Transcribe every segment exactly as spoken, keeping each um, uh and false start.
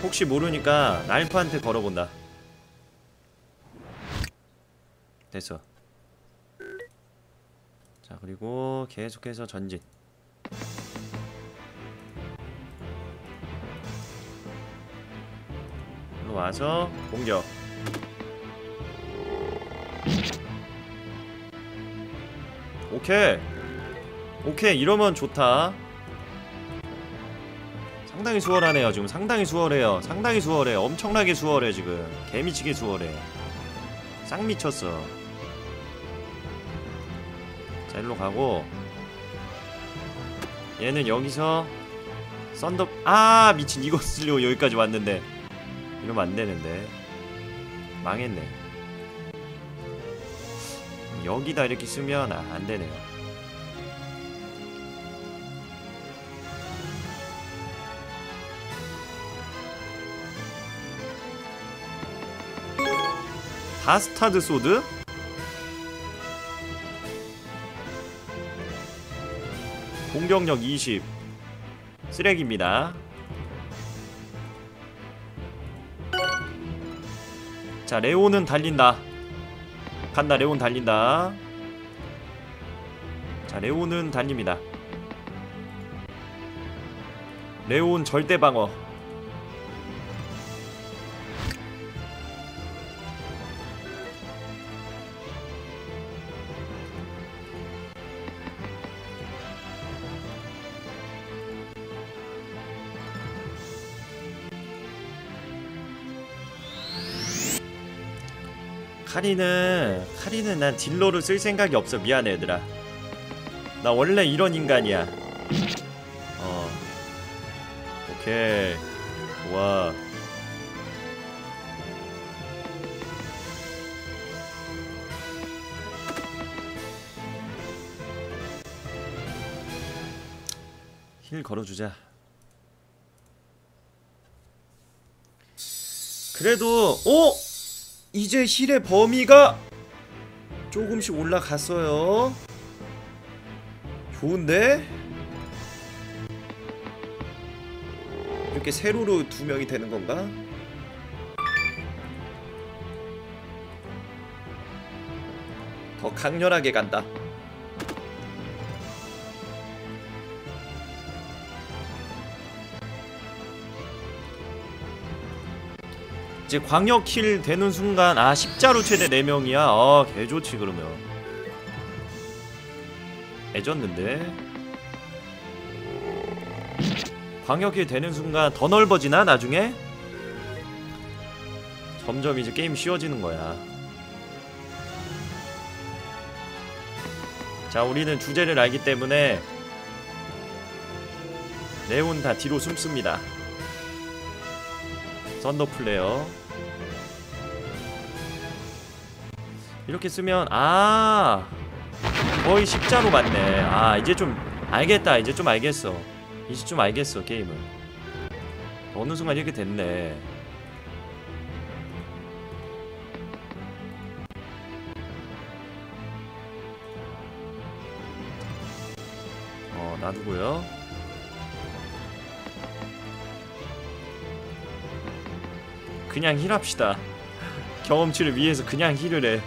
혹시 모르니까 랄프한테 걸어본다. 됐어. 자, 그리고 계속해서 전진. 일로 와서 공격. 오케이 오케이, 이러면 좋다. 상당히 수월하네요. 지금 상당히 수월해요. 상당히 수월해. 엄청나게 수월해. 지금 개미치게 수월해. 싹 미쳤어. 자, 일로 가고 얘는 여기서 썬더. 아, 미친. 이거 쓰려고 여기까지 왔는데 이러면 안되는데. 망했네. 여기다 이렇게 쓰면 아, 안되네요. 바스타드 소드? 공격력 이십. 쓰레기입니다. 자, 레온은 달린다. 간다. 레온 달린다. 자, 레온은 달립니다. 레온 절대 방어. 카리는 카리는 난 딜러를 쓸 생각이 없어. 미안해 얘들아. 나 원래 이런 인간이야. 어 오케이. 좋아. 힐 걸어주자. 그래도 오! 이제 힐의 범위가 조금씩 올라갔어요. 좋은데? 이렇게 세로로 두 명이 되는 건가? 더 강렬하게 간다. 이제 광역 킬 되는 순간 아 십자로 최대 네 명이야. 아 개좋지. 그러면 애졌는데. 광역 킬 되는 순간 더 넓어지나 나중에? 점점 이제 게임 쉬워지는 거야. 자, 우리는 주제를 알기 때문에 레온 다 뒤로 숨습니다. 썬더 플레이어 이렇게 쓰면 아 거의 십자로 맞네. 아 이제 좀 알겠다. 이제 좀 알겠어. 이제 좀 알겠어 게임을. 어느 순간 이렇게 됐네. 어 놔두고요. 그냥 힐합시다. 경험치를 위해서 그냥 힐을 해.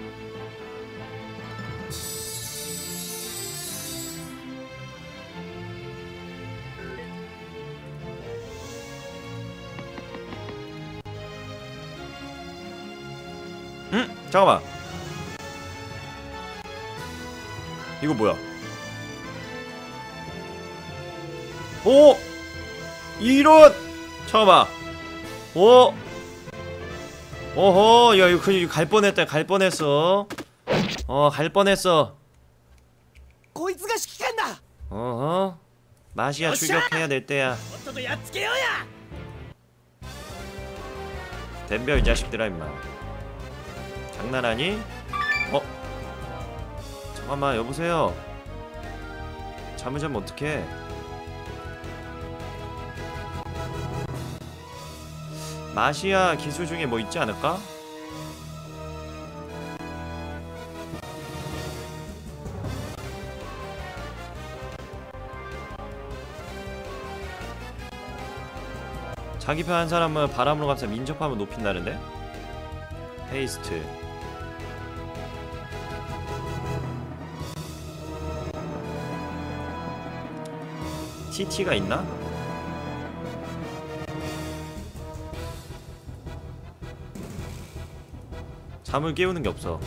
응? 잠깐만. 이거 뭐야? 오! 이런! 잠깐만. 오! 어허, 야, 이거 그냥 갈 뻔했다. 갈 뻔했어. 어, 갈 뻔했어. 어허. 마시아 출격해야 될 때야. 덤벼 이 자식들아 임마. 장난하니? 어? 잠깐만 여보세요. 잠을 자면 어떡해. 마시아 기술 중에 뭐 있지 않을까? 자기 편 한 사람은 바람으로 감싸 민첩함을 높인다는데? 페이스트. 티티가 있나? 잠을 깨우는 게 없어.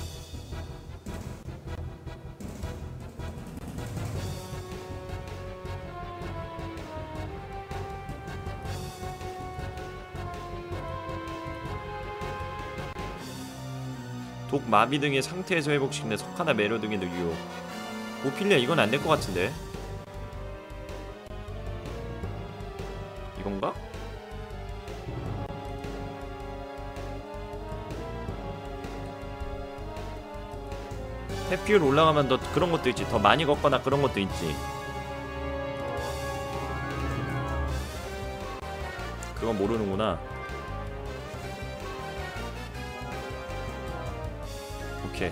독, 마비 등의 상태에서 회복시키는 석화나 매료 등의 유효. 오피리아 이건 안 될 것 같은데. 이건가? 해피율 올라가면 더 그런 것도 있지. 더 많이 걷거나 그런 것도 있지. 그건 모르는구나. 오케이.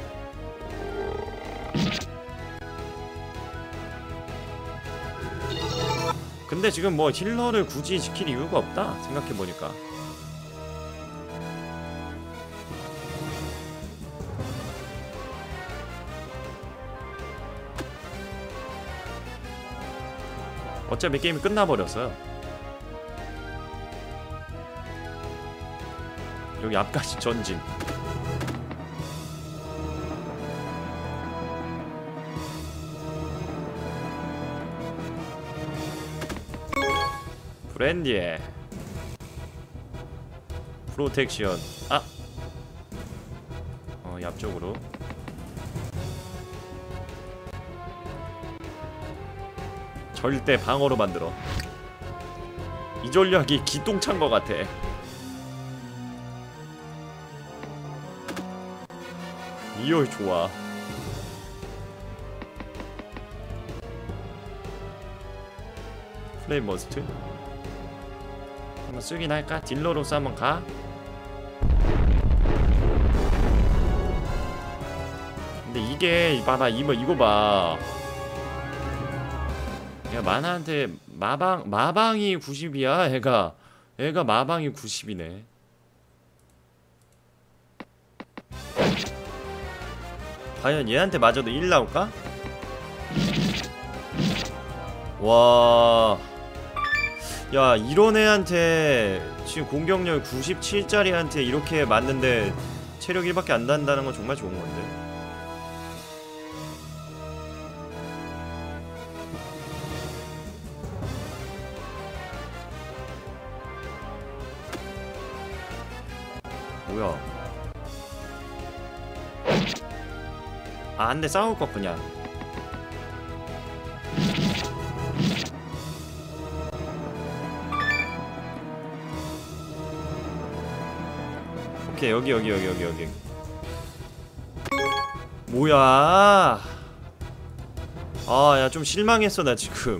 근데 지금 뭐 힐러를 굳이 지킬 이유가 없다 생각해보니까. 어차피 게임이 끝나버렸어요. 여기 앞까지 전진. 브랜디에 프로텍션. 아! 어, 앞쪽으로. 절대 방어로 만들어. 이 전략이 기똥찬 것 같아. 이어 좋아. 플레임 머스트? 한번 쓰긴 할까? 딜러로서 한번 가? 근데 이게 봐봐 이거 이거 봐. 야 만화한테 마방 마방이 구십이야. 애가 애가 마방이 구십이네. 과연 얘한테 맞아도 일 나올까? 와. 야 이런 애한테 지금 공격력 구십칠짜리한테 이렇게 맞는데 체력 일밖에 안 단다는 건 정말 좋은 건데. 뭐야? 아 안돼 싸울 것 그냥. 오케이 여기 여기 여기 여기 여기. 뭐야? 아 야 좀 실망했어 나 지금.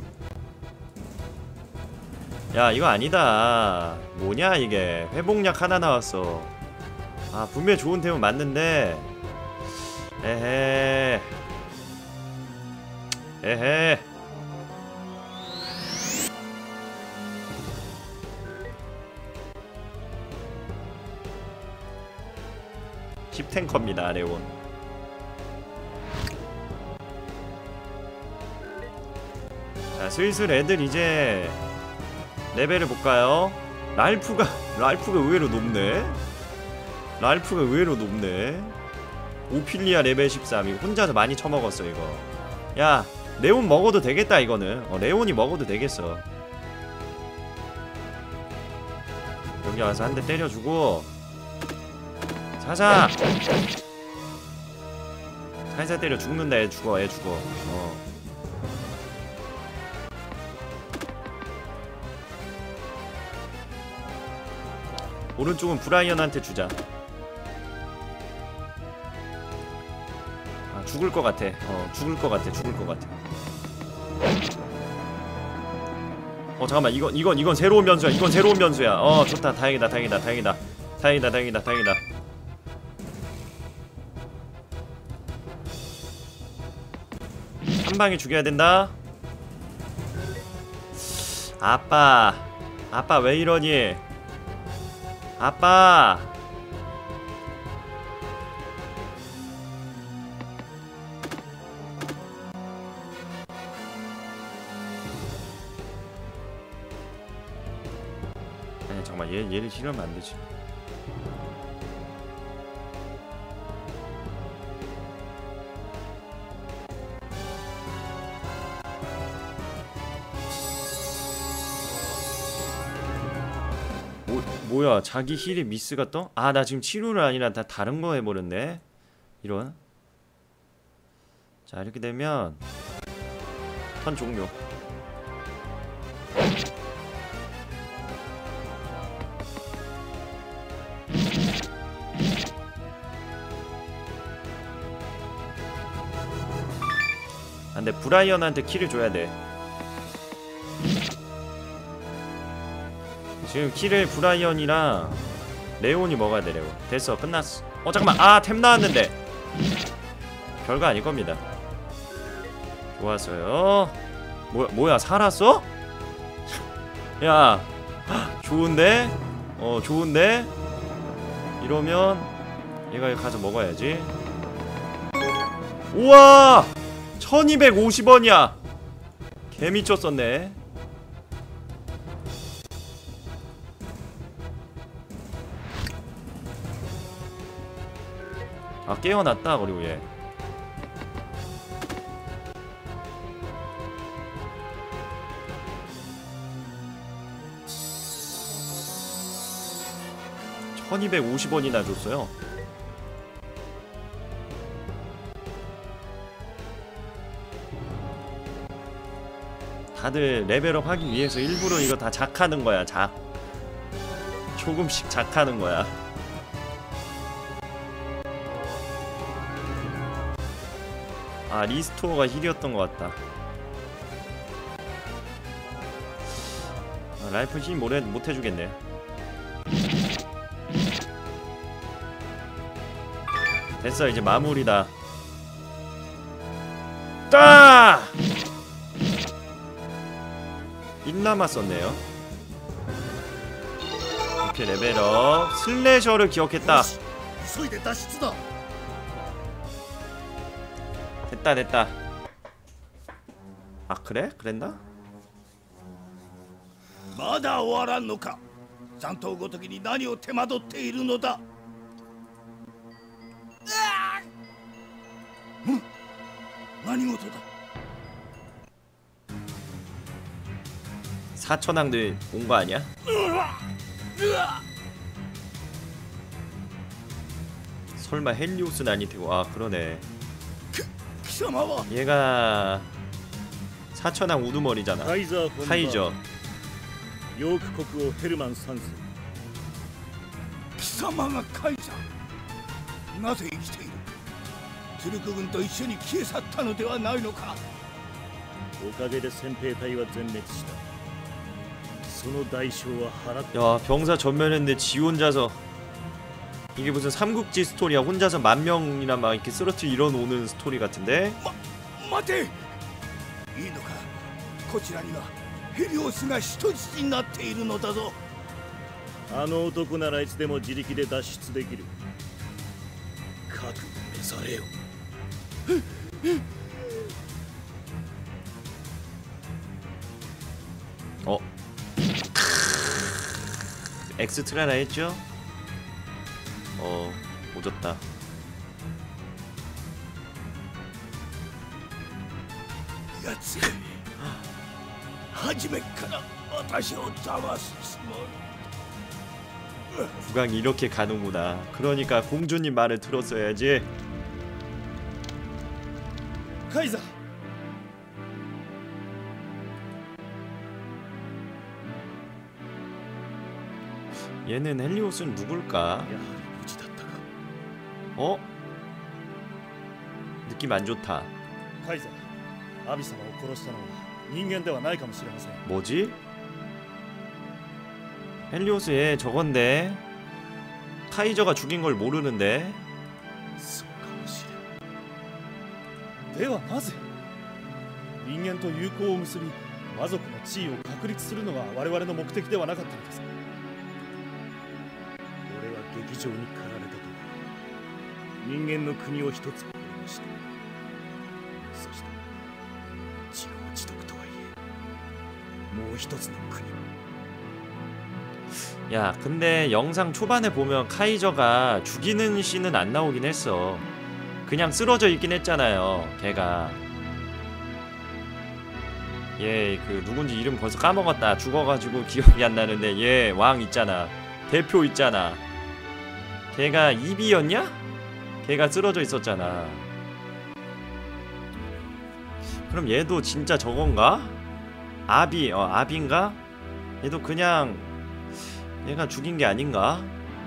야 이거 아니다. 뭐냐 이게. 회복약 하나 나왔어. 아 분명히 좋은 템은 맞는데. 에헤 에헤. 십 탱커입니다 레온. 자 슬슬 애들 이제 레벨을 볼까요? 랄프가 랄프가 의외로 높네. 랄프가 의외로 높네. 오피리아 레벨 십삼. 이거 혼자서 많이 처먹었어 이거. 야 레온 먹어도 되겠다 이거는. 어 레온이 먹어도 되겠어. 여기 와서 한 대 때려주고 자자. 살살 때려 죽는다. 애 죽어 애 죽어. 어 오른쪽은 브라이언한테 주자. 아 죽을 것 같아. 어 죽을 것 같아. 죽을 것 같아. 어 잠깐만 이건 이건 이건 새로운 변수야. 이건 새로운 변수야. 어 좋다. 다행이다 다행이다 다행이다 다행이다 다행이다 다행이다. 한 방에 죽여야 된다. 아빠 아빠 왜 이러니? 아빠. 아니 잠깐만, 얘 얘를 싫으면 안 되지. 뭐, 뭐야, 자기 힐에 미스가 떠? 아, 나 지금 치료를 아니라 다 다른 거 해버렸네. 이런. 자, 이렇게 되면 턴 종료. 아, 근데 브라이언한테 킬을 줘야 돼. 지금 킬을 브라이언이랑 레온이 먹어야 돼. 레온. 됐어, 끝났어. 어 잠깐만, 아 템 나왔는데 별거 아닐 겁니다. 좋았어요. 뭐야 뭐야 살았어? 야 좋은데? 어 좋은데? 이러면 얘가 가서 먹어야지. 우와 천이백오십 원이야 개미쳤었네. 아 깨어났다. 그리고 얘 천이백오십 원이나 줬어요. 다들 레벨업 하기 위해서 일부러 이거 다 작하는 거야. 작 조금씩 작하는 거야. 아 리스토어가 힐이었던 것 같다. 아, 라이프 힐 못 해주겠네. 됐어 이제 마무리다. 따! 일 남았었네요. 이렇게 레벨업. 슬래셔를 기억했다. 됐다 됐다. 아 그래? 그랬나? まだ終わらんのか。残党ごときに何を手間取っているのだ。うん、何事だ。 사천왕들 온 거 아니야? 설마 헬리오스는 아닐 테고. 아 그러네. 얘가 사천왕 우두머리잖아. 카이저. ヨーク国王ヘルマン三世。貴様がカイザー。なぜ生きている。トゥルク軍と一緒に消え去ったのではないのか。おかげで戦兵隊は全滅した。その代償は払った。 야 병사 전멸했는데 지 혼자서. 이게 무슨 삼국지 스토리야. 혼자서 만 명이나 막 이렇게 쓰러뜨 이런 오는 스토리 같은데. 마, 마테. いいのか。こちらにはヘリオスが人質になっているのだぞ。あの男ならいつでも自力で脱出できる。覚悟召されよ。 어 엑스트라라 했죠? 어 오졌다. 야채. 初めから私を騙すつもり。 국왕이 이렇게 가는구나. 그러니까 공주님 말을 들었어야지. 카이자. 얘는 헬리오스는 누굴까? 어? 느낌 안 좋다. 카이자. 아비사마を殺したのは人間ではないかもしれません。 뭐지? 헬리오스 얘 저건데 카이저가 죽인 걸 모르는데. そうかもしれん。ではなぜ人間と友好を結び魔族の地位を確立するのが我々の目的ではなかったのです。俺は劇場に駆られたと人間の国を一つ掘りました。そして自業自得とはいえもう一つの国。 야 근데 영상 초반에 보면 카이저가 죽이는 씬은 안 나오긴 했어. 그냥 쓰러져 있긴 했잖아요 걔가. 얘 그 누군지 이름 벌써 까먹었다. 죽어가지고 기억이 안 나는데 얘 왕 있잖아. 대표 있잖아. 걔가 이비였냐? 걔가 쓰러져 있었잖아. 그럼 얘도 진짜 저건가? 아비, 어 아비인가? 얘도 그냥 얘가 죽인 게 아닌가?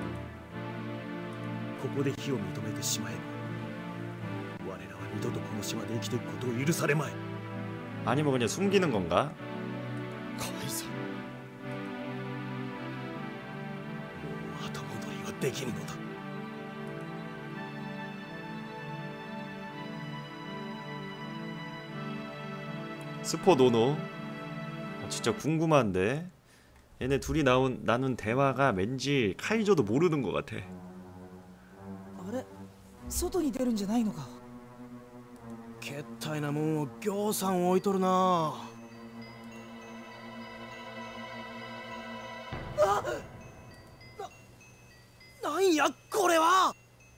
ここで非を認めてしまえば我らは二度とこの島で生きていくことを許されまい。 아니면 그냥 숨기는 건가? カイザー、もう後戻りはできぬのだ。 스포 노노. 어, 진짜 궁금한데 얘네 둘이 나온 나눈 대화가 왠지 카이저도 모르는 것 같아. あれ、外に出るんじゃないのか。 けったいなもんをぎょうさん置いとるな。あ、な、なんやこれは。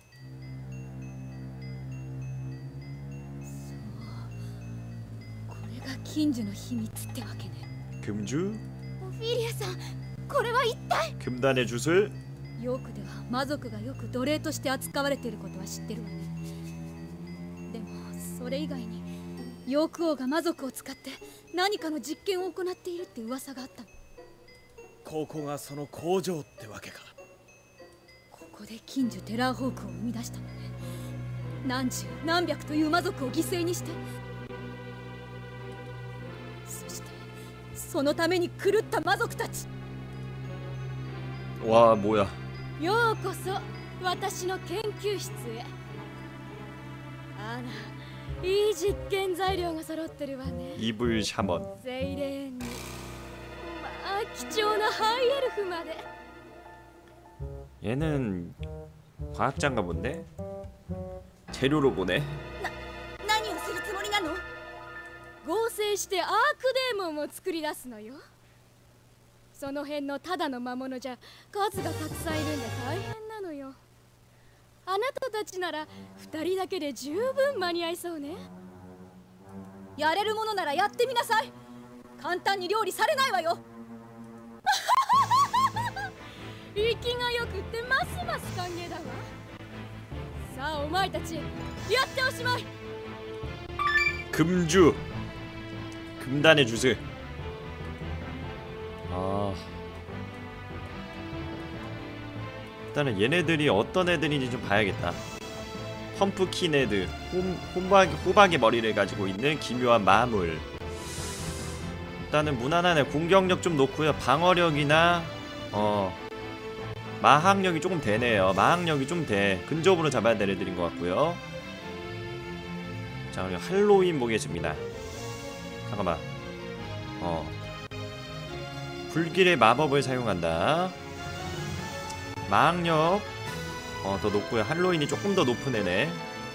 これが近所の秘密ってわけね。 금주? オフィリアさん、これは一体。 금단의 주술? ヨークでは魔族がよく奴隷として扱われていることは知ってるわね。でもそれ以外にヨーク王が魔族を使って何かの実験を行っているって噂があったの。 ここがその工場ってわけか。 ここで金樹テラーホークを生み出したのね。何十何百という魔族を犠牲にして、そしてそのために狂った魔族たち。 와 뭐야. ようこそ私の研究室へ。あら、いい実験材料が揃ってるわね。 이불 샤먼. セイレーンに、まあ貴重なハイエルフまで。 얘는 과학자인가 본데? 재료로 보네. 何をするつもりなの？合成してアークデーモンを作り出すのよ。その辺のただの魔物じゃ数がたくさんいるんで大変なのよ。あなたたちなら二人だけで十分間に合いそうね。やれるものならやってみなさい。簡単に料理されないわよ。息がよくってますます歓迎だわ。さあお前たちやっておしまい。 금주. 금단의 주술. 아. 일단은 얘네들이 어떤 애들인지 좀 봐야겠다. 펌프킨 헤드, 홈, 호박, 호박의 머리를 가지고 있는 기묘한 마물. 일단은 무난한 애, 공격력 좀 높고요. 방어력이나 어 마학력이 조금 되네요. 마학력이 좀 돼. 근접으로 잡아야 될 애들인 것 같고요. 자, 그리고 할로윈 보겠습니다. 잠깐만. 어 불길의 마법을 사용한다. 마학력 어, 더 높고요. 할로윈이 조금 더 높은 애네.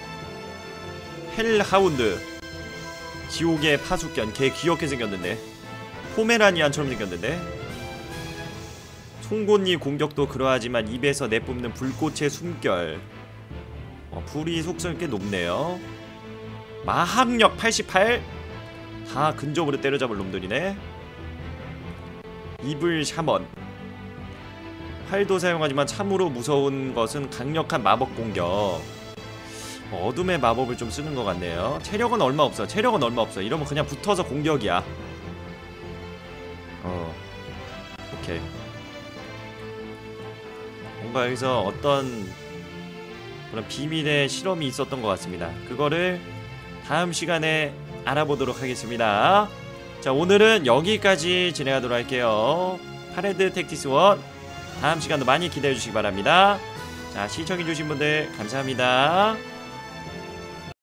헬하운드. 지옥의 파수견. 걔 귀엽게 생겼는데. 포메라니안처럼 생겼는데. 송곳니 공격도 그러하지만 입에서 내뿜는 불꽃의 숨결. 어, 불이 속성이 꽤 높네요. 마학력 팔십팔. 다 근접으로 때려잡을 놈들이네. 이불 샤먼. 활도 사용하지만 참으로 무서운 것은 강력한 마법 공격. 어둠의 마법을 좀 쓰는 것 같네요. 체력은 얼마 없어. 체력은 얼마 없어. 이러면 그냥 붙어서 공격이야. 어, 오케이. 뭔가 여기서 어떤 그런 비밀의 실험이 있었던 것 같습니다. 그거를 다음 시간에 알아보도록 하겠습니다. 자, 오늘은 여기까지 진행하도록 할게요. 파레드 택티스 원 다음 시간도 많이 기대해 주시기 바랍니다. 자, 시청해 주신 분들 감사합니다.